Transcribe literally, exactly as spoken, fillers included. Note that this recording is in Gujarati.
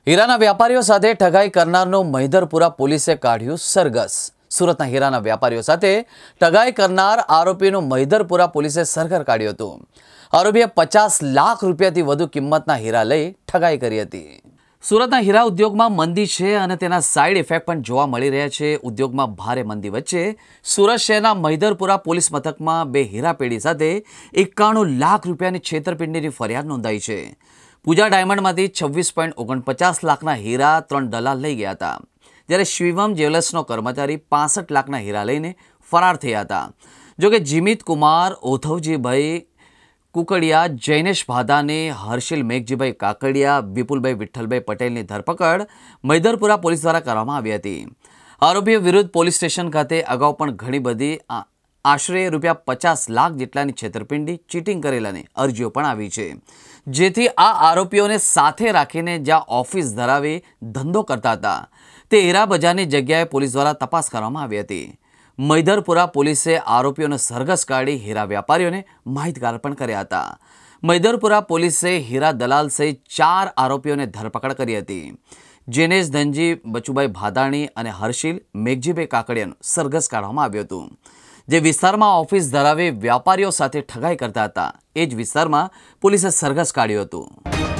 હીરાના વેપારીઓ સાથે ઠગાઈ કરનારનો મહિધરપુરા પોલીસે કાઢ્યું સરઘસ। સુરતના હીરાના વેપારીઓ સાથે ઠગાઈ કરનાર આરોપીનું મહિધરપુરા પોલીસે સરઘર કાઢ્યું હતું। આરોપીએ પચાસ લાખ રૂપિયાથી વધુ કિંમતના હીરા લઈ ઠગાઈ કરી હતી। સુરતના હીરા ઉદ્યોગમાં મંદી છે અને તેના સાઇડ ઇફેક્ટ પણ જોવા મળી રહ્યા છે। ઉદ્યોગમાં ભારે મંદી વચ્ચે સુરત શહેરના મહિધરપુરા પોલીસ મથકમાં બે હીરા પેઢી સાથે એકાણું લાખ રૂપિયાની છેતરપિંડીની ફરિયાદ નોંધાઈ છે। પૂજા ડાયમંડમાંથી છવ્વીસ પોઈન્ટ ઓગણપચાસ લાખના હીરા ત્રણ દલાલ લઈ ગયા હતા, જ્યારે શિવમ જ્વેલર્સનો કર્મચારી પાસઠ લાખના હીરા લઈને ફરાર થયા હતા। જોકે જીમિત કુમાર, ઓથવજીભાઈ કુકડિયા, જૈનેશ ભાદાની, હર્ષિલ મેઘજીભાઈ કાકડિયા, વિપુલભાઈ વિઠ્ઠલભાઈ પટેલની ધરપકડ મહિધરપુરા પોલીસ દ્વારા કરવામાં આવી હતી। આરોપીઓ વિરુદ્ધ પોલીસ સ્ટેશન ખાતે અગાઉ પણ ઘણી બધી આશરે રૂપિયા પચાસ લાખ જેટલાની છેતરપિંડી, ચીટિંગ કરેલાની અરજીઓ પણ આવી છે, જેથી આ આરોપીઓને સાથે રાખીને જ્યાં ઓફિસ ધરાવી ધંધો કરતા હતા તે હીરા બજારની જગ્યાએ પોલીસ દ્વારા તપાસ કરવામાં આવી હતી। મહિધરપુરા પોલીસે આરોપીઓને સરઘસ કાઢી હીરા વ્યાપારીઓને માહિતગાર પણ કર્યા હતા। મહિધરપુરા પોલીસે હીરા દલાલ સહિત ચાર આરોપીઓને ધરપકડ કરી હતી। જેનેશ ધનજી, બચુભાઈ ભાદાણી અને હર્ષિલ મેઘજીભાઈ કાકડિયાનું સરઘસ કાઢવામાં આવ્યું હતું। જે વિસ્તારમાં ઓફિસ ધરાવી વ્યાપારીઓ સાથે ઠગાઈ કરતા હતા એ જ વિસ્તારમાં પોલીસે સરઘસ કાઢ્યું હતું।